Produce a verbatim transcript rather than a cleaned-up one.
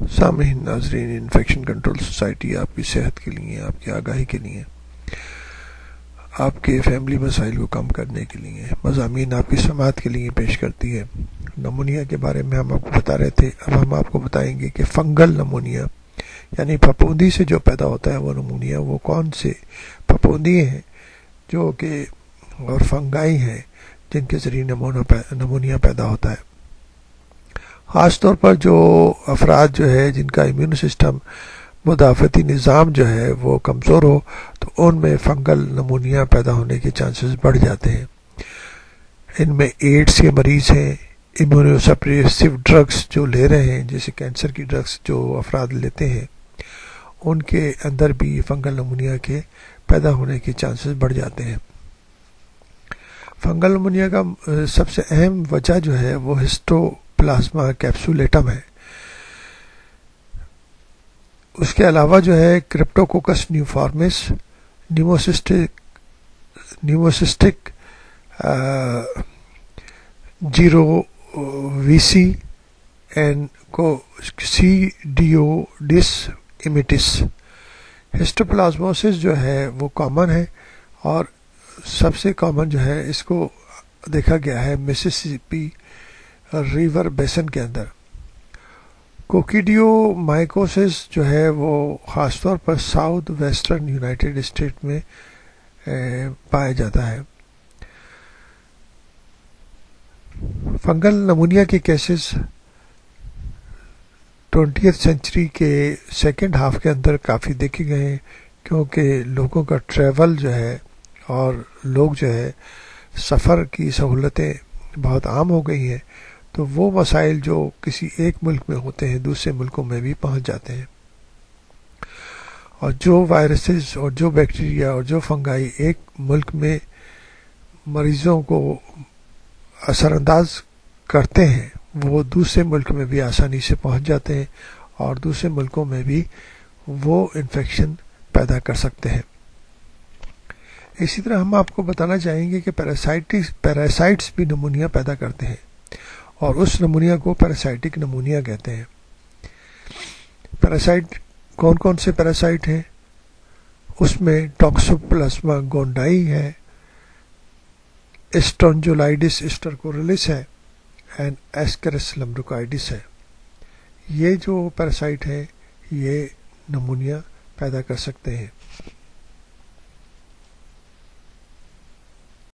سامعین ناظرین، infection control society آپ کی صحت کے لیے، آپ کی آگاہی کے لیے، آپ کے فیملی مسائل کو کم کرنے کے لیے مضامین آپ کی سماعت کے لیے پیش کرتی ہے۔ نمونیا کے بارے میں ہم آپ کو بتا رہے تھے، اب ہم آپ کو بتائیں گے کہ فنگل نمونیا یعنی پھپھوندی سے جو پیدا ہوتا ہے وہ نمونیا، وہ کون سے پھپھوندی ہیں جو کہ اور فنگائی ہیں جن کے ذریعے نمونیا پیدا ہوتا ہے۔ خاص طور پر جو افراد جو ہے جن کا امیون سسٹم، مدافعتی نظام جو ہے وہ کمزور ہو، تو ان میں فنگل نمونیا پیدا ہونے کے چانسز بڑھ جاتے ہیں۔ ان میں ایڈز کے مریض ہیں، امیونو سپریسو ڈرگس جو لے رہے ہیں، جیسے کینسر کی ڈرگس جو افراد لیتے ہیں، ان کے اندر بھی فنگل نمونیا کے پیدا ہونے کے چانسز بڑھ جاتے ہیں۔ فنگل نمونیا کا سب سے اہم وجہ جو ہے وہ ہسٹو پلازما کیپسولیٹم ہے۔ اس کے علاوہ جو ہے Cryptococcus neoformans, Pneumocystis Pneumocystis jirovecii and Coccidioides immitis. Histoplasmosis جو ہے وہ کامن ہے، اور سب سے کامن جو ہے اس کو دیکھا گیا ہے مسیسپی ریور بیسن کے اندر۔ کوکیڈیو مائکوسس جو ہے وہ خاص طور پر ساؤتھ ویسٹرن یونائٹیڈ اسٹیٹ میں پایا جاتا ہے۔ فنگل نمونیا کے کیسز ٹوینٹیتھ سینچری کے سیکنڈ ہاف کے اندر کافی دیکھے گئے ہیں، کیونکہ لوگوں کا ٹریول جو ہے اور لوگ جو ہے سفر کی سہولتیں بہت عام ہو گئی ہیں، تو وہ مسائل جو کسی ایک ملک میں ہوتے ہیں دوسرے ملکوں میں بھی پہنچ جاتے ہیں، اور جو وائرسز اور جو بیکٹیریا اور جو فنگائی ایک ملک میں مریضوں کو اثر انداز کرتے ہیں وہ دوسرے ملک میں بھی آسانی سے پہنچ جاتے ہیں، اور دوسرے ملکوں میں بھی وہ انفیکشن پیدا کر سکتے ہیں۔ اسی طرح ہم آپ کو بتانا چاہیں گے کہ پیراسائٹس پیراسائٹس بھی نمونیا پیدا کرتے ہیں، اور اس نمونیا کو پیراسائٹک نمونیا کہتے ہیں۔ پیراسائٹ کون کون سے پیراسائٹ ہیں؟ اس میں ٹاکسوپلازما گونڈائی ہے، اسٹرونجولائڈس اسٹرکورلس ہے، اینڈ ایسکرس لمبروکائڈس ہے۔ یہ جو پیراسائٹ ہیں یہ نمونیا پیدا کر سکتے ہیں۔